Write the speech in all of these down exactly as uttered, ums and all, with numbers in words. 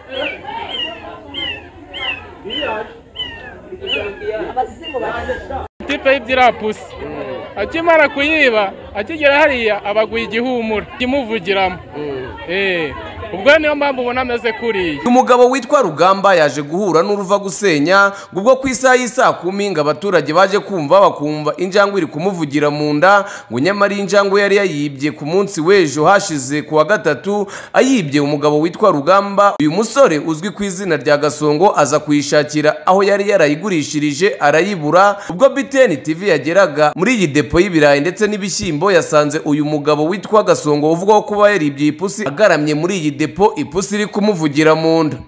tipe y'ibyirapusi akimara kuyiba akigera hariya abaguye igihumura kimuvugiramo eh ubwo niyo mpamvu ubona ameze kuriya. Umugabo witwa Rugamba yaje guhura n'uruva gusenya ubwo ku isaha y'isa kumi ngo abaturage baje kumva bakumva injangwe iri kumuvugira mu nda ngo nyamara injangwe yari yayibye ku munsi w'ejo hashize ku wa gatatu ayibye umugabo witwa Rugamba. Uyu musore uzwi ku izina rya Gasongo aza kuyishakira aho yari yarayigurishirije arayibura. Ubwo B T N T V yageraga muri iyi depo y'ibirayi ndetse n'ibishyimbo yasanze uyu mugabo witwa Gasongo uvuga ko kuba yaribye ipusi agaramye muri iyi depo ipusi iri kumuvugira mu nda.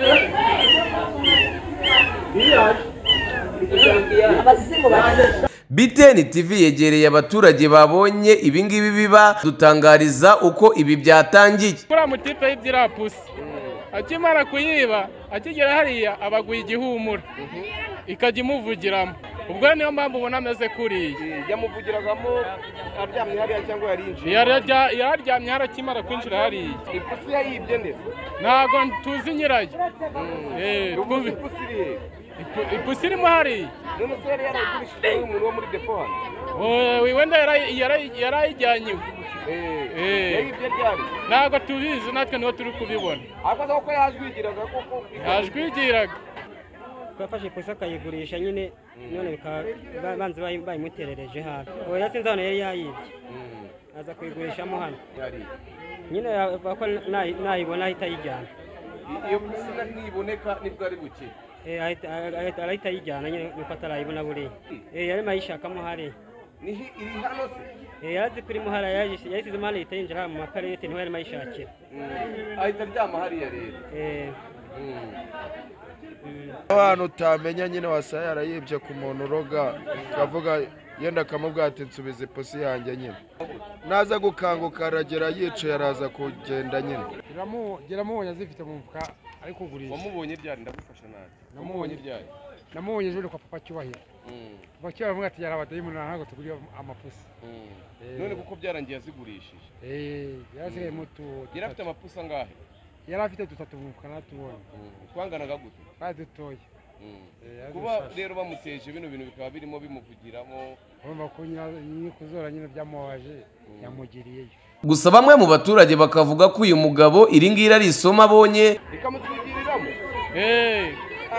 B T N T V yegereye abaturage babonye ibingibi biba dutangariza uko ibi byatangiye. Kuri mutipe y'ibyirapusi akimara kuyiba akigera hariya abaguye igihumura ikajya imuvugiramo. Ubwo niyo mpamvu ubona ameze kuriya. Yamuvugiragamo aryamye hariya cyangwa yarinjiye? Yararyamye hariya akimara kwinjira hariya. Ipusi yayibye neza? Ntabwo tuzi nyirayo. Ipusi irimo hariya. None se yari yarayigurishije umuntu wo muri depo hano? Wenda yarayijyanye. Yayibye ryari? Ntabwo tubizi natwe niho turi kubibona. Akoze ko yajwigiraga koko? Yajwigiraga. Twafashe ipusi akayigurisha nyine none banze bayimuterereje hano. Oya sinzi hano yari yayibye. Aza kuyigurishamo hano. Nyine bako nayibona ahita yijyana. Iyo pusi niboneka nibwo ari buke? Eh ahita yijyana nyine nuko atarayibona buri. Eh yari mayishakamo hariya. Ni iri hano se? Eh yazi kuri muhara yayisize mane ahita yinjira mu makarete niho yari mayishakira. Ahita aryama hariya rero? Eh abantu utamenya nyine wasaya yarayibye ku muntu uroga kavuga yenda kamubwira ati nsubize ipusi yanjye nyine naza gukanguka aragera yicaye araza kugenda nyine geramubonye azifite mu mufuka ari kugurisha. Wamubonye ryari? Ndagufasha nawe. Namubonye ryari? Namubonye ejo kwa papa Cyubahiro. Papa Cyubahiro avuga ati yarabadayimu ntabwo tuguriye amapusi. None kuko byarangiye azigurishije? Eh yarasigaye muto. Yari afite amapusi angahe? Yari afite dutatu mu mufuka natubonye. Twanganaga gute? Bari dutoye. Kuba rero bamuteje bino bintu bikaba birimo bimuvugiramo urumva ko nyine kuzora nyine byamubaje yamugiriyeyo. Gusa bamwe mu baturage bakavuga ko uyu mugabo iri ngira ari isomo abonye ikamutwigiriramo. Eh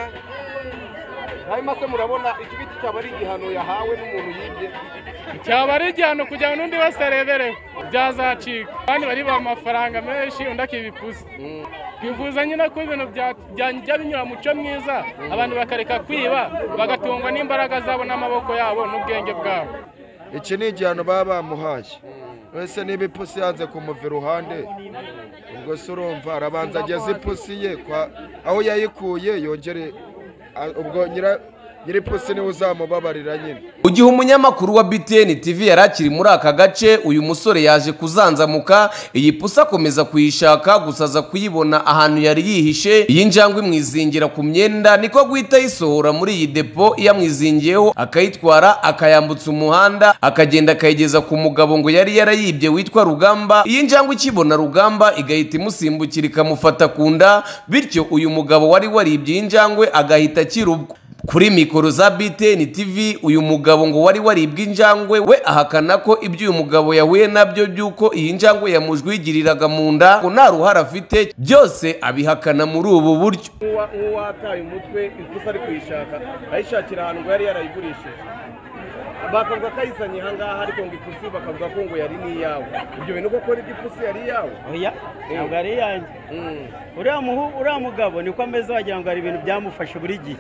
hanyuma se murabona ikibiti cyaba ari igihano yahawe n'umuntu yibye? Cyaba ari igihano kugira ngo n'undi wese arebereho byazacika. Kandi bari ba amafaranga menshi undi akibipusi. Twifuza nyine ko ibintu byajya binyura mu cyo mwiza abantu bakareka kwiba bagatungwa n'imbaraga zabo n'amaboko yabo n'ubwenge bwabo. Iki ni igihano baba bamuhaye. Wese niba ipusi yanze kumuva iruhande ubwo se urumva arabanza ageze ipusi ye aho yayikuye yongere ubwo nyira nyiri pusi niwe uzamubabarira nyine. Ugihe umunyamakuru wa B T N T V yarakiri muri aka gace uyu musore yaje kuzanzamuka iyi pusi akomeza kuyishaka gusa aza kuyibona ahantu yari yihishe. Iyi njangwe imwizingira ku myenda niko guhita yisohora muri iyi depo yamwizingiyeho akayitwara akayambutsa umuhanda akagenda akayigeza ku mugabo ngo yari yarayibye witwa Rugamba. Iyi njangwe ikibona Rugamba igahita imusimbukira ikamufata ku nda bityo uyu mugabo wari waribye iyi njangwe agahita akirubwa. Kuri mikoro za B T N T V uyu mugabo ngo wari waribwe injangwe we ahakana ko ibyo uyu mugabo yahuye nabyo byuko iyi njangwe yamujwigiriraga mu nda ko nta ruhara afite byose abihakana muri ubu buryo. Uwataye umutwe ipusi ari kuyishaka ayishakira ahantu ngo yari yarayigurishije bakavuga ko ayizanye aha ngaha ariko ngo ipusi bakavuga ko ngo yari n'iyawe. Ibyo bintu koko ari ipusi yari iyawe? Oya ntabwo ari iyanjye. Uriya mugabo niko ameze wagira ngo hari ibintu byamufashe buri gihe.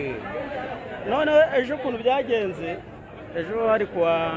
None ejo ukuntu byagenze ejo hari kuwa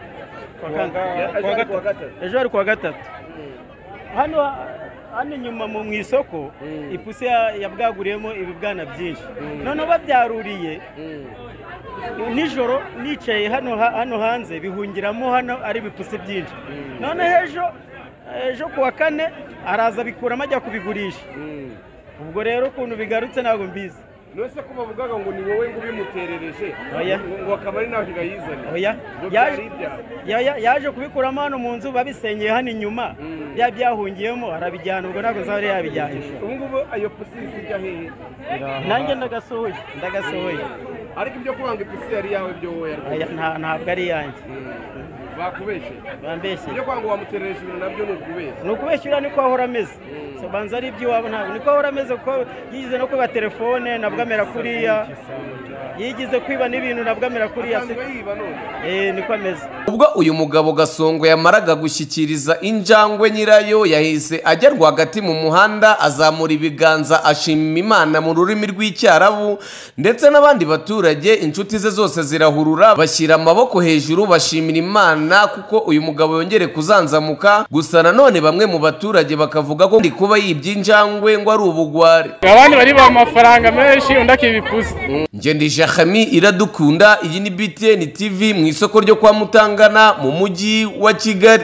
ejo hari kuwa gatatu hano hano inyuma mu isoko ipusi yabwaguriyemo ibibwana byinshi none babyaruriye nijoro nicaye hano hano hanze bihungiramo hano ari ibipusi byinshi none ejo ejo kuwa kane araza bikuramo ajya kubigurisha ubwo rero ukuntu bigarutse ntabwo mbizi. nose ko bavugaga ngo ni wowe ngo ubimuterereje ngo akaba ari nawe ngayizane oya yaje yaje kubikuramo hano mu nzu babisenyeye hano inyuma bya byahungiyemo arabijyana ubwo ntabwo zari yabijyanye ubu ngubu ayo pusi zijya hehe nanjye ndagasohoye ndagasohoye ariko ibyo kubanga ipusi yari yawe byo wowe ntabwo ari yanjye bakubeshe bambeshye ibyo kwanga wamuterereje ibintu nabyo ni ukubeshya ni ukubeshyura niko ahora ameze banza ari iby'iwabo ntabwo niko ahora ameze kuko yigize no kwiba telefone nabwo amera kuriya yigize kwiba n'ibintu nabwo amera kuriya eh niko ameze. Ubwo uyu mugabo Gasongo yamaraga gushyikiriza injangwe nyirayo yahise ajya rwagati mu muhanda azamura ibiganza ashima Imana mu rurimi rw'icyarabu ndetse n'abandi baturage inshuti ze zose zirahurura bashyira amaboko hejuru bashimira Imana kuko uyu mugabo yongere kuzanzamuka. Gusa nanone bamwe mu baturage bakavuga ko ndi kuba yibye injangwe ngo ari ubugware, abandi bari ba amafaranga menshi undi akibipuza. Nje ndi Jahami Iradukunda, iyi ni B T N T V mu isoko ryo kwa Mutangana mu mujyi wa Kigali.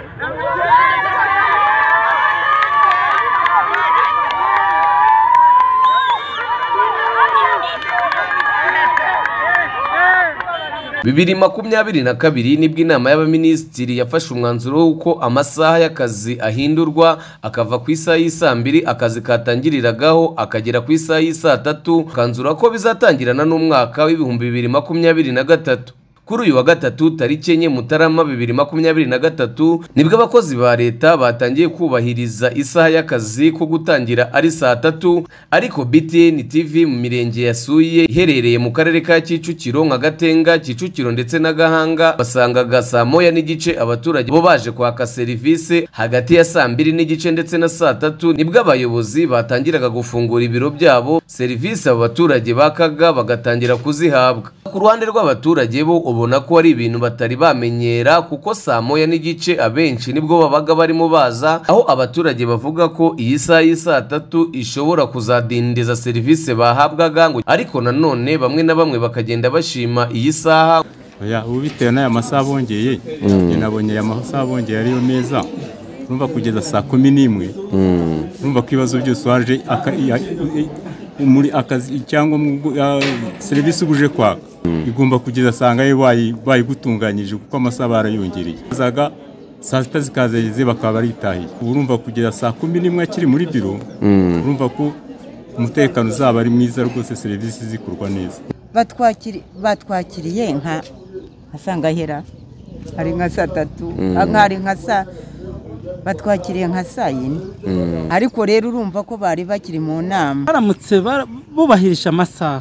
bibiri makumyabiri na kabiri nibwo inama y'abaminisitiri yafashe umwanzuro w'uko amasaha y'akazi ahindurwa akava ku isaha y'isa mbiri akazi katangiriragaho akagera ku isaha y'isa tatu, kanzura ko bizatangirana n'umwaka w'ibihumbi bibiri makumyabiri na gatatu. Kuri uyu wa gatatu tariki enye Mutarama bibiri makumyabiri na gatatu nibwo abakozi ba leta batangiye kubahiriza isaha y'akazi ko gutangira ari saa tatu, ariko B T N T V mu mirenge yasuye iherereye mu karere ka Kicukiro nka Gatenga, Kicukiro ndetse na Gahanga basangaga saa moya n'igice abaturage bo baje kwaka serivisi. Hagati ya saa mbiri n'igice ndetse na saa tatu nibwo abayobozi batangiraga gufungura ibiro byabo, serivisi abo baturage bakaga bagatangira kuzihabwa. Ku ruhande rw'abaturage bo ubona ko ari ibintu batari bamenyera kuko saa moya n'igice abenshi nibwo babaga barimo baza, aho abaturage bavuga ko iyi saha y'isa tatu ishobora kuzadindiza serivisi bahabwaga, ariko nanone bamwe na bamwe bakagenda bashima iyi saha. Oya, ubu bitewe n'aya masaha bongeye njye nabonye aya masaha bongeye ariyo meza, urumva kugeza saa kumi n'imwe urumva ko ibibazo byose waje muri akazi cyangwa serivisi uje kwaka igomba kugeza sanga bayigutunganyije kuko amasaha barayongereye. Zaga saa sita zikazageze bakaba baritahiye, urumva kugeza saa kumi n'imwe akiri muri biro urumva ko umutekano uzaba ari mwiza rwose, serivisi zikorwa neza. Batwakiriye nka asanga hera ari nka saa tatu ari nka saa batwakiriye nka saa yine, ariko rero urumva ko bari bakiri mu nama. Baramutse bubahirisha amasaha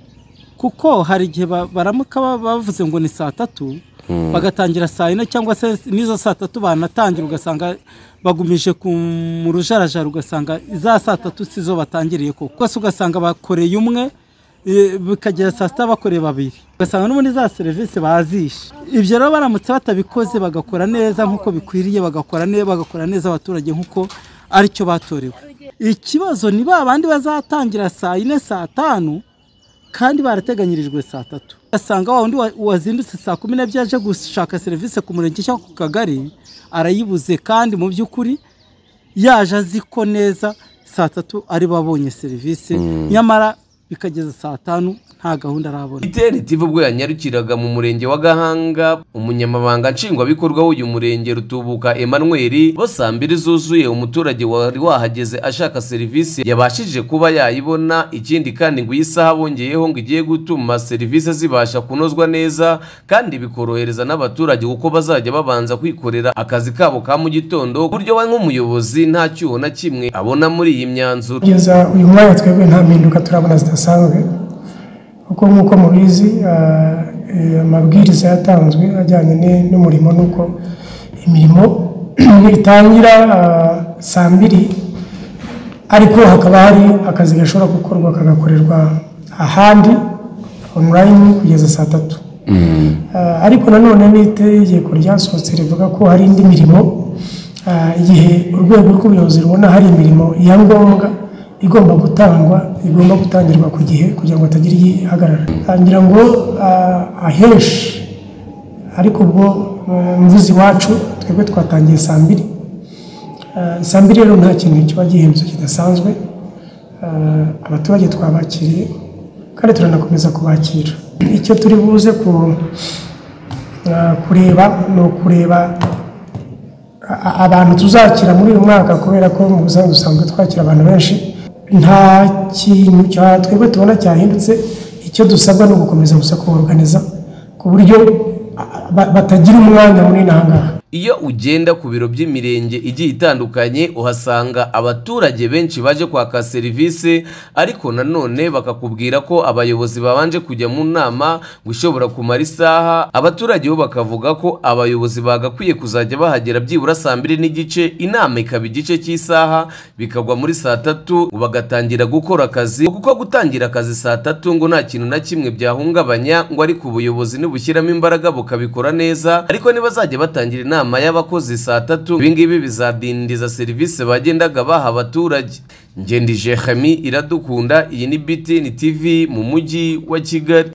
kuko hari igihe baramuka bavuze ngo ni saa tatu bagatangira saa yine cyangwa se nizo saa tatu banatangira ugasanga bagumije mu rujarajara, ugasanga za saa tatu sizo batangiriye koko, kose ugasanga bakoreye umwe bikagera saa sita bakoreye babiri, ugasanga n'ubundi za serivisi bazishe. Ibyo rero baramutse batabikoze bagakora neza nk'uko bikwiriye, bagakora neza bagakora neza abaturage nk'uko aricyo batorewe. Ikibazo ni ba bandi bazatangira saa yine saa tanu kandi barateganyirijwe saa tatu, asanga wa wundi wazindutse saa kumi n'ebyiri aje gushaka serivisi ku murenge cyangwa ku kagari arayibuze, kandi mu by'ukuri yaje azi ko neza saa tatu ari babonye serivisi nyamara bikageza saa tanu nta gahunda arabona. B T N T V ubwo yanyarukiraga mu murenge wa Gahanga, umunyamabanga nshingwabikorwa w'uyu murenge Rutubuka Emmanuel, bo saa mbiri zuzuye umuturage wari wahageze ashaka serivisi yabashije kuba yayibona. Ikindi kandi ngo iyi saha bongeyeho ngo igiye gutuma serivisi zibasha kunozwa neza kandi bikorohereza n'abaturage kuko bazajya babanza kwikorera akazi kabo ka mu gitondo, buryo we nk'umuyobozi nta cyuho na kimwe abona muri iyi myanzuro. Kugeza uyu mwanya twebwe nta mpinduka turabona zidasanzwe kuko nk'uko mubizi amabwiriza yatanzwe ajyanye n'umurimo nuko imirimo itangira saa mbiri, ariko hakaba hari akazi gashobora gukorwa kagakorerwa ahandi online kugeza saa tatu. Ariko nanone n'itegeko ryasohotse rivuga ko hari indi mirimo igihe urwego rw'ubuyobozi rubona hari imirimo ya ngombwa igomba gutangwa igomba gutangirwa ku gihe kugira ngo atagira igihagarara. Ngira ngo aheshi ariko ubwo mvuzi wacu twebwe twatangiye saa mbiri, saa mbiri rero nta kintu kiba gihindutse kidasanzwe. Abaturage twabakiriye kandi turanakomeza kubakira. Icyo turi buze ku kureba no kureba abantu tuzakira muri uyu mwaka, kubera ko mu buzima dusanzwe twakira abantu benshi. Nta kintu cya twebwe tubona cyahindutse, icyo dusabwa no gukomeza gusa kuorganiza ku buryo batagira umwanya munini aha ngaha. Iyo ugenda ku biro by'imirenge igiye itandukanye uhasanga abaturage benshi baje kwaka serivisi, ariko nanone bakakubwira ko abayobozi babanje kujya mu nama gushobora kumara isaha. Abaturage bo bakavuga ko abayobozi bagakwiye kuzajya bahagera byibura saa mbiri n'igice, inama ikaba igice cy'isaha bikagwa muri saa tatu bagatangira gukora akazi, kuko gutangira akazi saa tatu ngo nta kintu na kimwe byahungabanya, ngo ariko ubuyobozi nibushyiramo imbaraga bukabikora neza. Ariko nibazajya batangira inama y'abakozi saa tatu, ibingibi bizadindiza serivisi bagendaga baha abaturage. Ngendije Khami Iradukunda, iyi ni B T N T V mu mujyi wa Kigali.